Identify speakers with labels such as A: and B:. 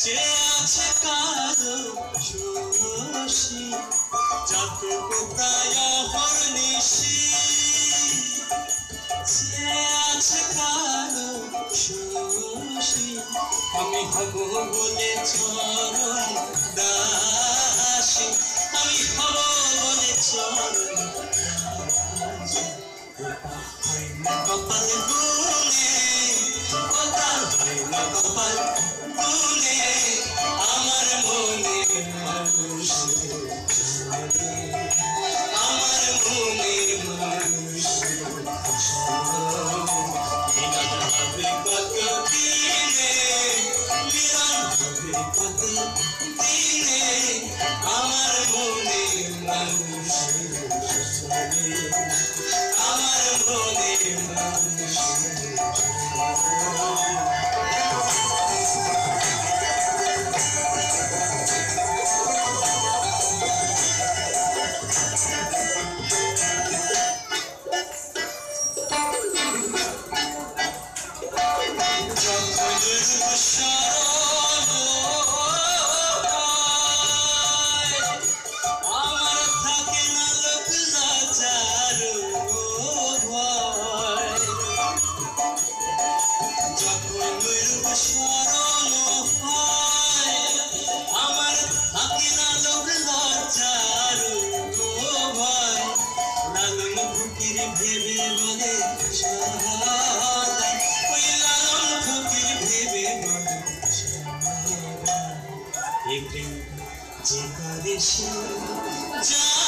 A: যে আছে কালো শোষী যাতক প্রায় হরনিশি যে আছে কালো শোষী আমি হব বলে চরণ দাসী আমি হব বলে চরণ দাসী হয় না কপাল গুনে কপাল হয় না কপাল গুনে আমার মনে মানুষ আমার মনে মানুষ বিরান হবে কত দিনে বিরান হবে কত দিনে আমার মনে মানুষ আমার মনে মানুষ যে করে সে